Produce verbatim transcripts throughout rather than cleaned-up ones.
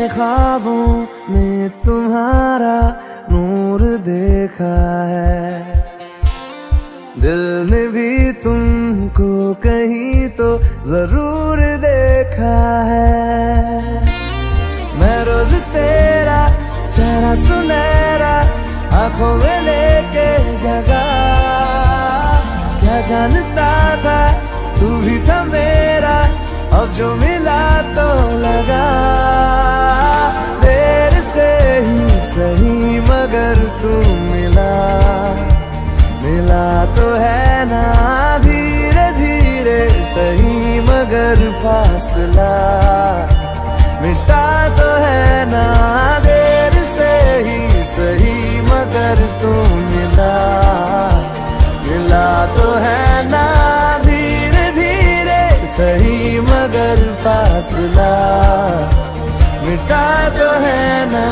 मैंने ख्वाबों में तुम्हारा नूर देखा है, दिल ने भी तुमको कहीं तो जरूर देखा है। मैं रोज तेरा चेहरा सुनहरा आंखों में लेके जगा, क्या जानता था तू भी था मेरा, अब जो मिला तो लगा। देर से ही सही मगर तू मिला, मिला तो है ना धीरे धीरे सही मगर फासला मिटा तो है ना। देर से ही सही मगर तू मिला, मिला तो है ना धीरे धीरे सही मगर फासला मिटा तो है ना।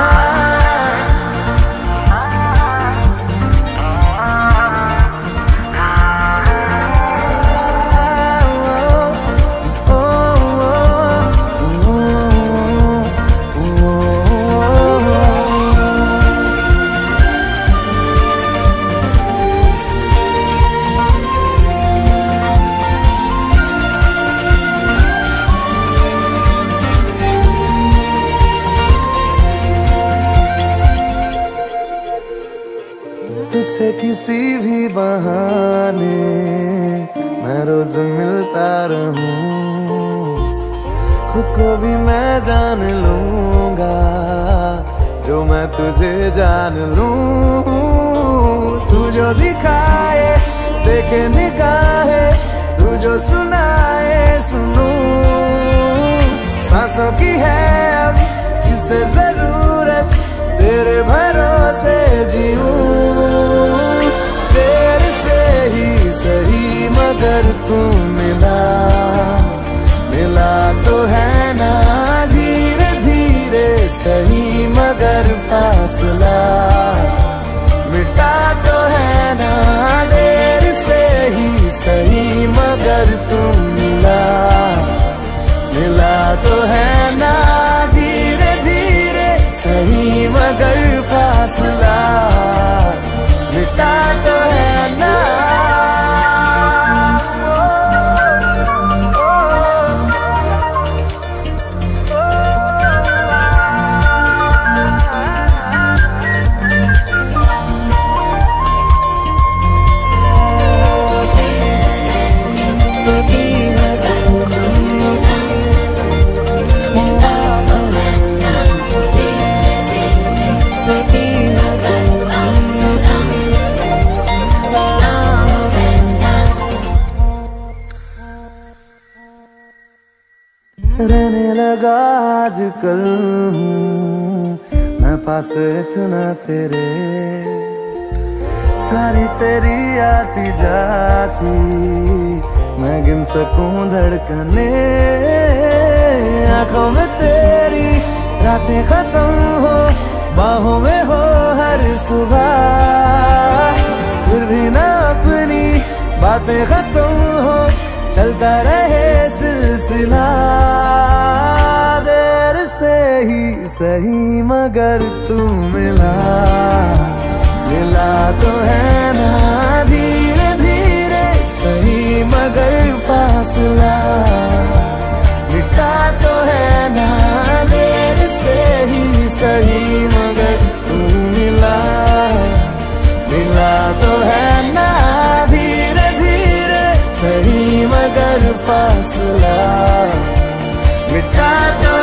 तुझसे किसी भी बहाने मैं रोज मिलता रहूं, खुद को भी मैं जान लूंगा जो मैं तुझे जान लूं। तू जो दिखाए देखे निगाहे, तू जो सुनाए सुनूं, सांसों की है अब किसे जरूरत तेरे भरोसे जीऊं। तेरे से ही सही मगर तू मिला, मिला तो है ना धीरे धीरे सही मगर फासला मिटा तो है ना। देर से ही सही मगर तू मिला, मिला तो है ना धीरे धीरे सही मगर फासला मिटा तो है ना। रहने लगा आजकल हूँ मैं पास इतना तेरे, सारी तेरी आती जाती मैं गिन सकूं धड़कने। आंखों में तेरी रातें खत्म हो, बाहों में हो हर सुबह, फिर भी ना अपनी बातें खत्म हो, चलता रहे सिलसिला। देर से ही सही मगर तू मिला, मिला तो है ना धीरे धीरे सही मगर फासला मिटा तो है ना। देर से ही सही मगर तू मिला, मिला तो है ना धीरे धीरे सही मगर फासला मिटा तो